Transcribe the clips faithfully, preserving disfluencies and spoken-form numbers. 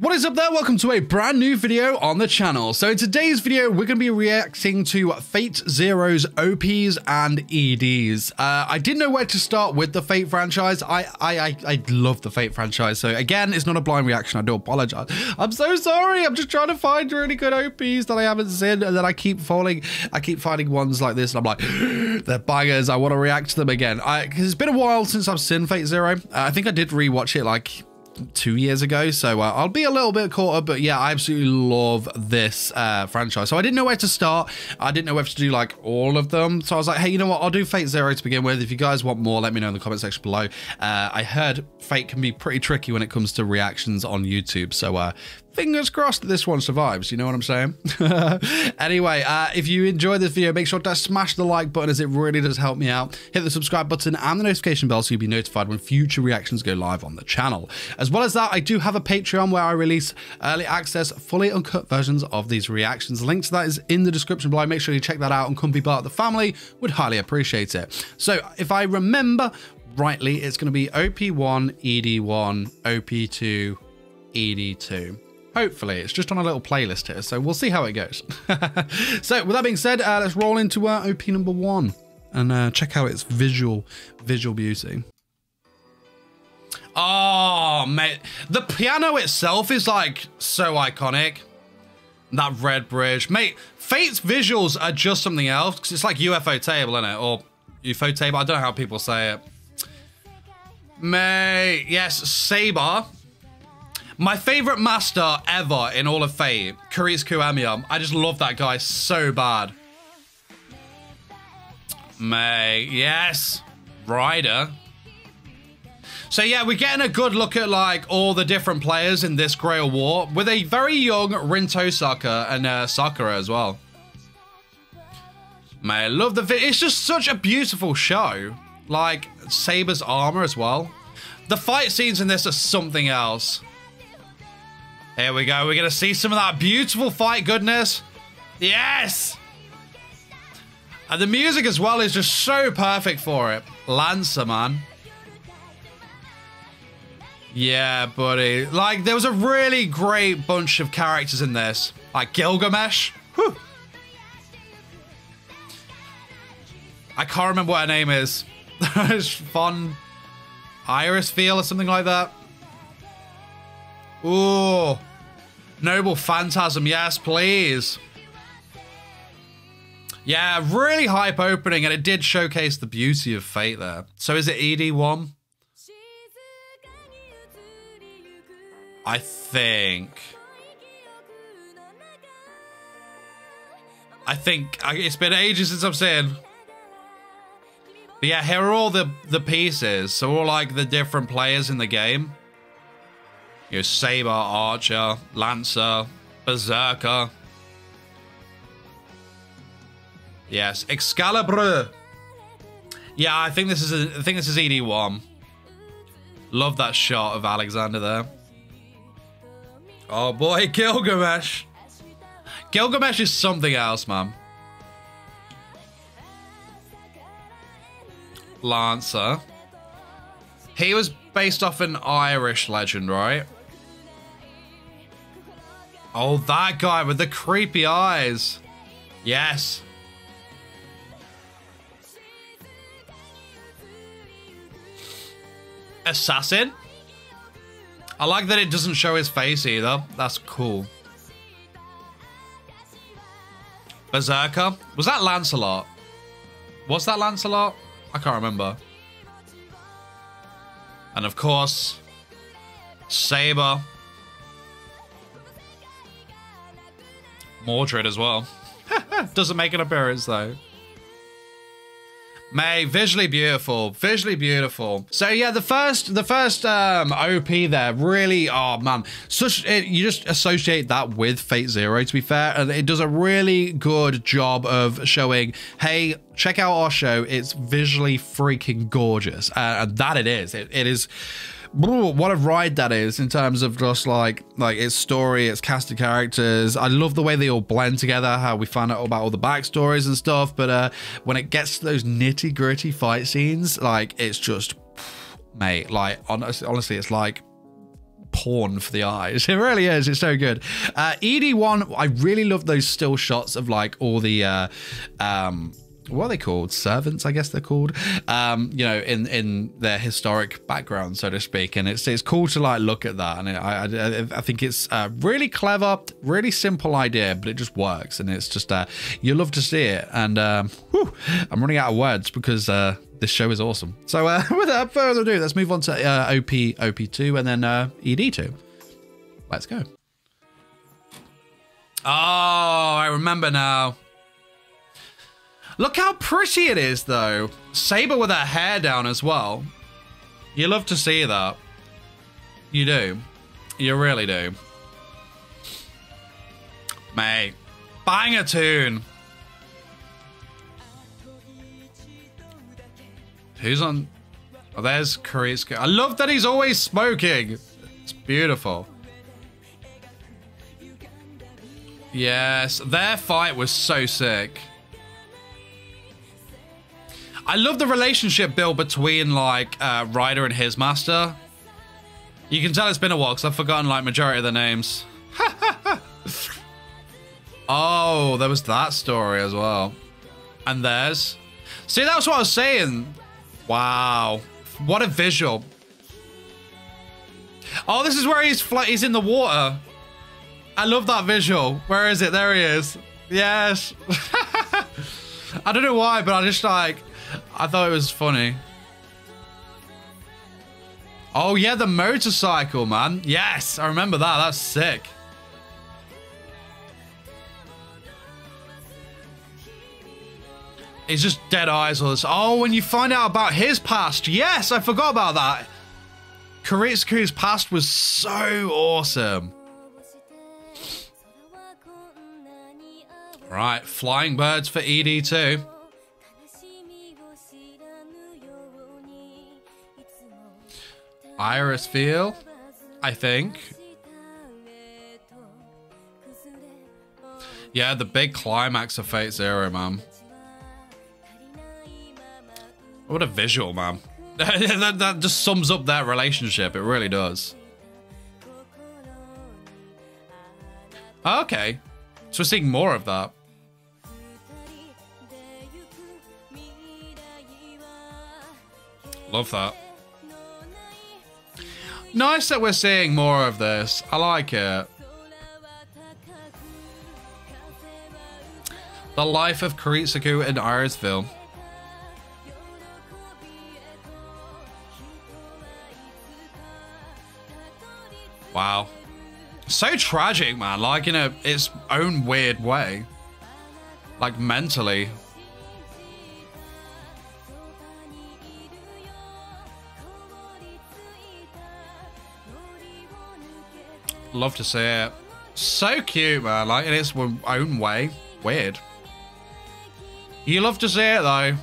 What is up there? Welcome to a brand new video on the channel. So in today's video, we're going to be reacting to Fate Zero's O Ps and E Ds. Uh, I didn't know where to start with the Fate franchise. I, I, I, I love the Fate franchise. So again, it's not a blind reaction. I do apologize. I'm so sorry. I'm just trying to find really good O Ps that I haven't seen. And then I keep falling. I keep finding ones like this. And I'm like, they're bangers. I want to react to them again. I, cause it's been a while since I've seen Fate Zero. Uh, I think I did rewatch it like two years ago, so uh, I'll be a little bit caught up, but yeah, I absolutely love this uh franchise. So I didn't know where to start. I didn't know whether to do like all of them, so I was like, hey, you know what, I'll do Fate Zero to begin with. If you guys want more, let me know in the comment section below. uh I heard Fate can be pretty tricky when it comes to reactions on YouTube, so uh fingers crossed that this one survives, you know what I'm saying? Anyway, uh, if you enjoyed this video, make sure to smash the like button as it really does help me out. Hit the subscribe button and the notification bell so you'll be notified when future reactions go live on the channel. As well as that, I do have a Patreon where I release early access, fully uncut versions of these reactions. The link to that is in the description below. Make sure you check that out and come be part of the family. Would highly appreciate it. So if I remember rightly, it's going to be O P one, E D one, O P two, E D two. Hopefully, it's just on a little playlist here, so we'll see how it goes. So, with that being said, uh, let's roll into uh, O P number one and uh, check out its visual, visual beauty. Oh, mate. The piano itself is, like, so iconic. That red bridge. Mate, Fate's visuals are just something else, because it's like U F O table, isn't it? Or U F O table, I don't know how people say it. Mate, yes, Saber. My favorite master ever in all of Fate, Kurisu Kiyomiya. I just love that guy so bad. Mate, yes. Ryder. So yeah, we're getting a good look at like all the different players in this Grail War with a very young Rinto Saka and uh, Sakura as well. Mate, I love the video. It's just such a beautiful show. Like Saber's armor as well. The fight scenes in this are something else. Here we go. We're going to see some of that beautiful fight goodness. Yes! And the music as well is just so perfect for it. Lancer, man. Yeah, buddy. Like, there was a really great bunch of characters in this. Like Gilgamesh. Whew. I can't remember what her name is. It's Von Iris Feel or something like that. Ooh, Noble Phantasm, yes, please. Yeah, really hype opening, and it did showcase the beauty of Fate there. So is it E D one? I think. I think it's been ages since I've seen. But yeah, here are all the the pieces. So all like the different players in the game. You know, Saber, Archer, Lancer, Berserker. Yes, Excalibur. Yeah, I think this is a, I think this is E D one. Love that shot of Alexander there. Oh boy, Gilgamesh. Gilgamesh is something else, man. Lancer. He was based off an Irish legend, right? Oh, that guy with the creepy eyes. Yes. Assassin. I like that it doesn't show his face either. That's cool. Berserker. Was that Lancelot? Was that Lancelot? I can't remember. And of course, Saber. Mordred as well. Doesn't make an appearance though. May, visually beautiful, visually beautiful. So yeah, the first, the first um, O P there really, oh man, such it, you just associate that with Fate Zero. To be fair, and it does a really good job of showing, hey, check out our show. It's visually freaking gorgeous, uh, and that it is. It, it is. What a ride that is in terms of just like like its story, its cast of characters. I love the way they all blend together, how we find out about all the backstories and stuff. But uh, when it gets to those nitty gritty fight scenes, like it's just, mate, like honestly, honestly, it's like porn for the eyes. It really is. It's so good. Uh, E D one, I really love those still shots of like all the, uh, um, what are they called? Servants, I guess they're called. Um, you know, in in their historic background, so to speak. And it's it's cool to like look at that. And it, I, I I think it's a really clever, really simple idea, but it just works. And it's just uh, you love to see it. And um, whew, I'm running out of words because uh, this show is awesome. So uh, without further ado, let's move on to uh, O P O P two and then uh, E D two. Let's go. Oh, I remember now. Look how pretty it is, though. Saber with her hair down as well. You love to see that. You do. You really do. Mate. Banger tune. Who's on? Oh, there's Kuretsugu. I love that he's always smoking. It's beautiful. Yes, their fight was so sick. I love the relationship built between like uh, Ryder and his master. You can tell it's been a while because I've forgotten like majority of the names. Oh, there was that story as well. And there's... See, that's what I was saying. Wow. What a visual. Oh, this is where he's fl he's in the water. I love that visual. Where is it? There he is. Yes. I don't know why, but I just like... I thought it was funny. Oh, yeah, the motorcycle, man. Yes, I remember that. That's sick. It's just dead eyes all this. Oh, when you find out about his past. Yes, I forgot about that. Kuretsugu's past was so awesome. Right, flying birds for E D two. Iris Feel, I think. Yeah, the big climax of Fate Zero, man. What a visual, man. that, that just sums up that relationship. It really does. Okay. So we're seeing more of that. Love that. Nice that we're seeing more of this. I like it. The life of Kuretsugu in Irisville. Wow. So tragic, man. Like in a its own weird way. Like mentally. Love to see it. So cute, man. Like in its own way. Weird. You love to see it, though.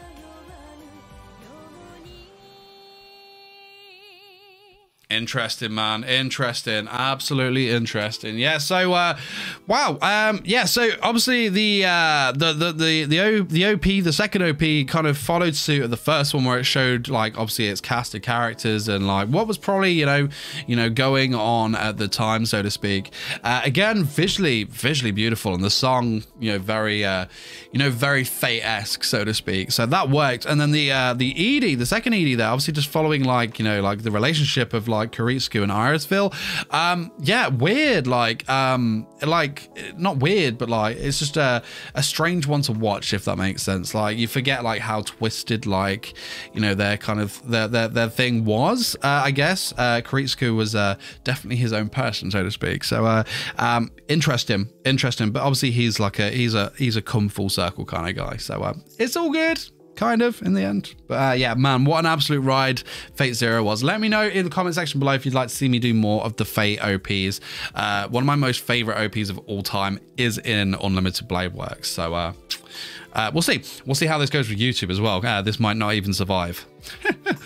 Interesting, man. Interesting. Absolutely interesting. Yeah. So, uh, wow. Um, yeah. So obviously the uh, the the the the, o, the O P, the second O P, kind of followed suit of the first one, where it showed like obviously its cast of characters and like what was probably you know you know going on at the time, so to speak. Uh, again, visually visually beautiful, and the song you know very uh, you know very Fate-esque, so to speak. So that worked. And then the uh, the E D, the second E D, there obviously just following like you know like the relationship of like Kuretsugu and Irisville. Um, yeah, weird. Like, um, like not weird, but like it's just a a strange one to watch, if that makes sense. Like you forget like how twisted like you know their kind of their their, their thing was. Uh, I guess uh, Kuretsugu was uh, definitely his own person, so to speak. So uh, um, interesting, interesting. But obviously he's like a he's a he's a come full circle kind of guy. So uh, it's all good. Kind of in the end. But uh, yeah, man, what an absolute ride Fate Zero was. Let me know in the comment section below if you'd like to see me do more of the Fate O Ps. Uh, one of my most favorite O Ps of all time is in Unlimited Blade Works. So uh, uh, we'll see. We'll see how this goes with YouTube as well. Uh, this might not even survive.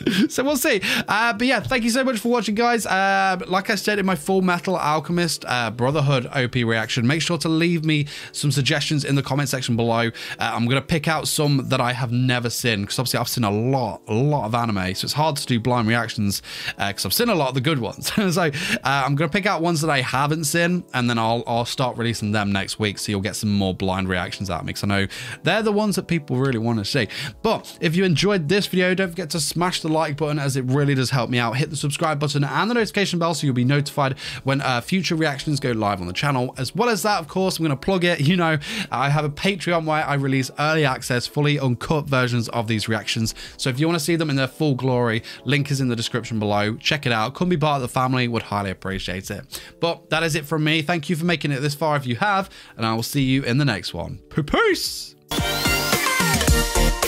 So we'll see. Uh, but yeah, thank you so much for watching, guys. Uh, like I said in my Full Metal Alchemist uh, Brotherhood O P reaction, make sure to leave me some suggestions in the comment section below. Uh, I'm going to pick out some that I have never seen, because obviously I've seen a lot, a lot of anime, so it's hard to do blind reactions because uh, I've seen a lot of the good ones. So uh, I'm going to pick out ones that I haven't seen, and then I'll, I'll start releasing them next week, so you'll get some more blind reactions out of me, because I know they're the ones that people really want to see. But if you enjoyed this video, don't forget to smash the like button, as it really does help me out. Hit the subscribe button and the notification bell so you'll be notified when uh, future reactions go live on the channel. As well as that, of course, I'm going to plug it. You know, I have a Patreon where I release early access, fully uncut versions of these reactions. So if you want to see them in their full glory, link is in the description below. Check it out. Come be part of the family. Would highly appreciate it. But that is it from me. Thank you for making it this far if you have, and I will see you in the next one. Peace.